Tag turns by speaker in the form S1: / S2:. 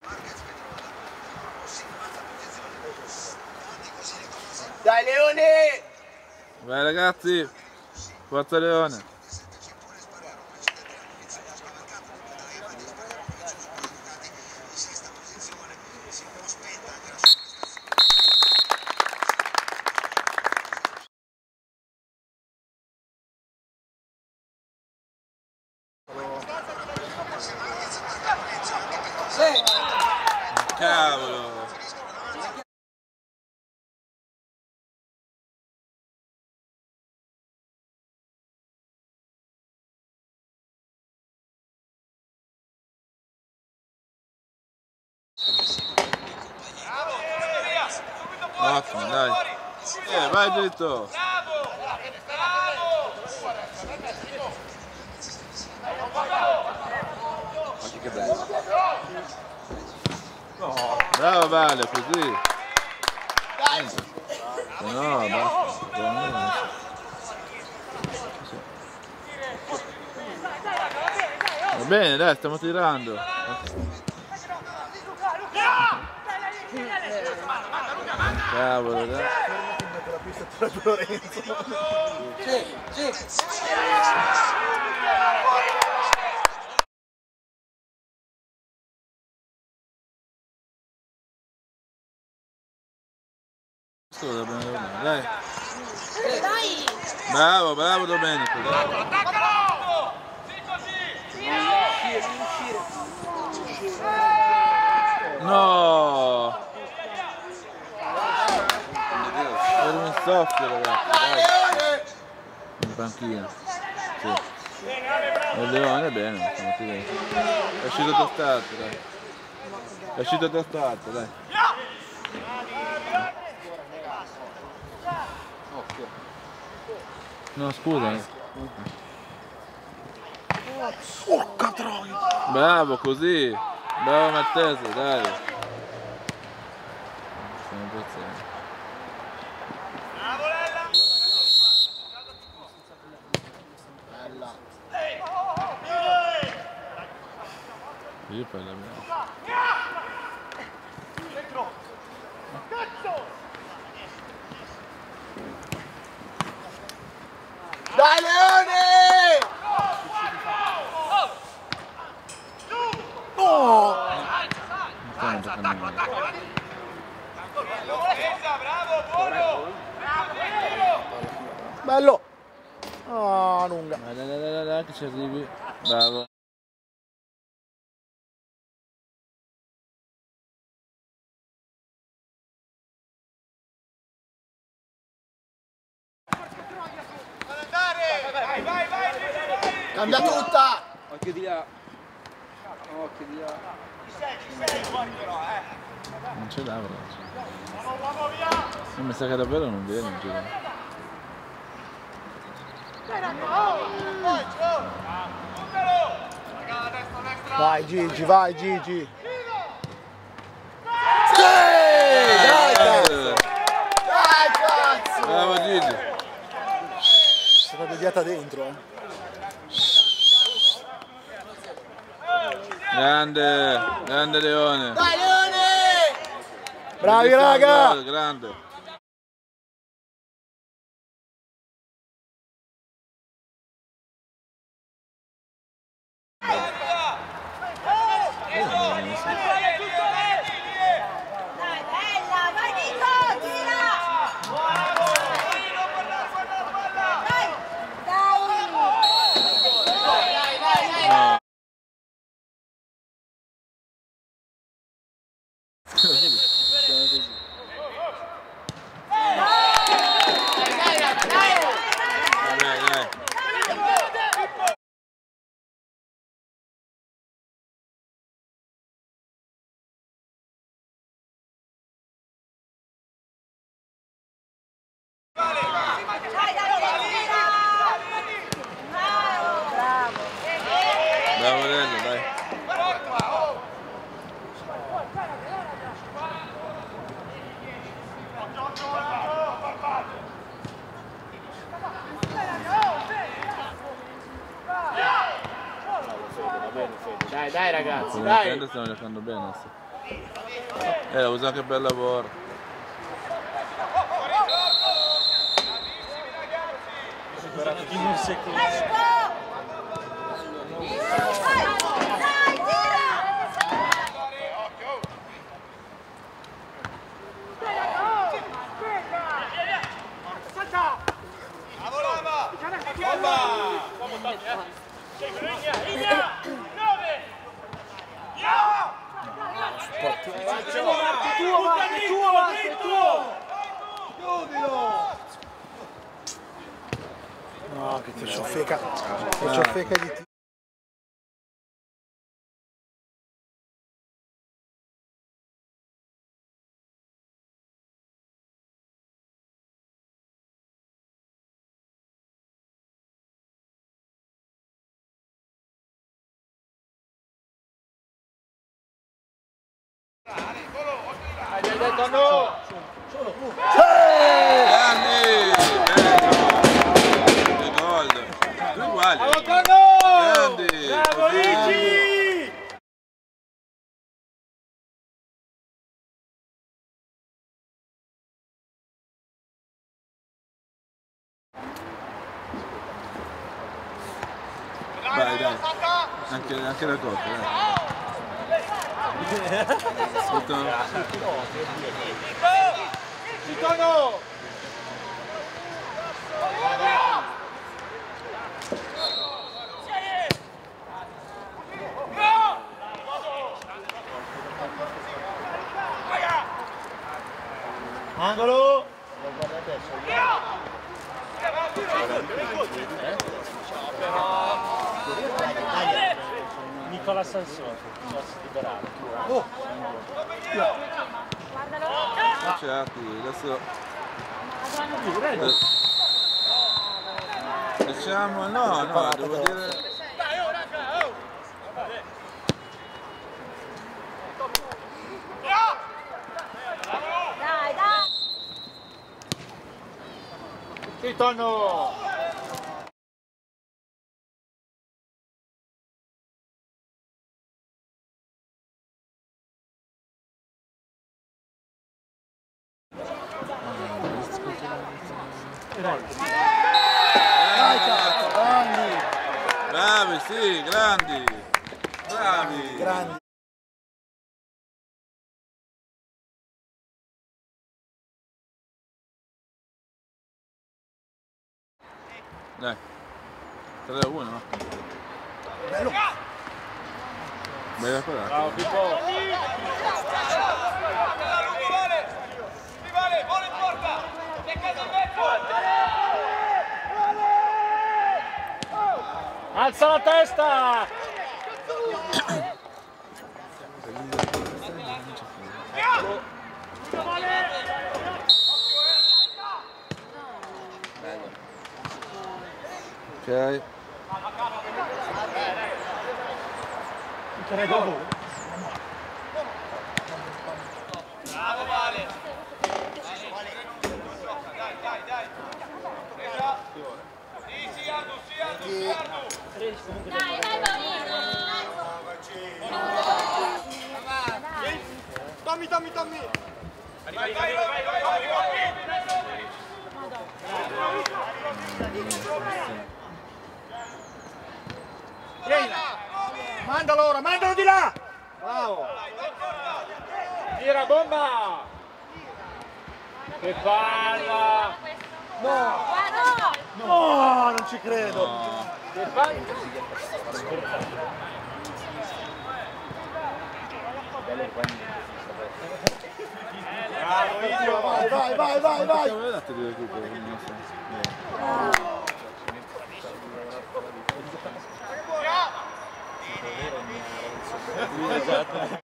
S1: Dai Leone!
S2: Vai ragazzi, forza Leone. Cavolo! Ottimo, dai. Vai dritto.
S3: Oggi che bello.
S2: Bravo Vale, così. No, basta. Va bene, dai, stiamo tirando. Cavolo, dai.
S1: La pista tra Lorenzo. Sì.
S2: Dai. Bravo, bravo Domenico. No! Era un soffio ragazzi, dai. In panchina. Sì. Il Leone è bene, è uscito da starto, dai. È uscito da starto, dai. No, scusa.
S1: Porca troia!
S2: Bravo, così. Bravo Mattese, dai. Stiamo impazzendo.
S1: Bella.
S2: Io poi la mia.
S1: Dai Leone! No!
S2: Non stiamo giocando male.
S1: Bello! Ah, lunga.
S2: Dai, che ci arrivi. Bravo.
S4: Vai!
S1: Cambia tutta!
S3: Occhio di là. Occhio di là.
S4: Ci sei fuori però,
S2: Non ce l'ha però. Mi sa che davvero non viene in giro.
S1: Vai Gigi, vai Gigi! Sì! Dai cazzo! Dai cazzo!
S2: Bravo Gigi.
S1: È stata deviata dentro,
S2: Grande Leone.
S1: Dai Leone! Bravi raga!
S2: Grande. Bravo Lello, dai.
S1: Dai ragazzi,
S2: Stiamo giocando bene adesso. Lo usa anche per lavoro.
S5: In un secondo.
S1: No, che ti ciofeca. Che ciofeca di te.
S3: Hai detto no!
S2: Grandi! Che gol! Due uguali! Grandi!
S3: Bravo Ricci!
S2: Vai, dai! Anche la coppa, dai!
S3: Citono!
S1: Angolo!
S5: Nicola Sansone, liberale.
S2: Certo, adesso diciamo no, devo dire
S3: Citono!
S1: Dai cazzo, grandi!
S2: bravi, sì, grandi, bravi.
S1: Grandi!
S2: Dai, 3-1, no?
S1: Bello!
S2: Bella parata.
S3: Bravo Pippo! Alza la testa!
S2: Ok.
S4: Bravo Vale! Dai! Sì, Ardu!
S6: Dai, Paolino!
S4: Tommy! Vai!
S3: Mandalo di là! Bravo! Tira bomba! Che palla!
S1: No, non ci credo!
S3: Che palla! Bravo Idio!
S1: Vai!
S2: Come date di recupero? Non so.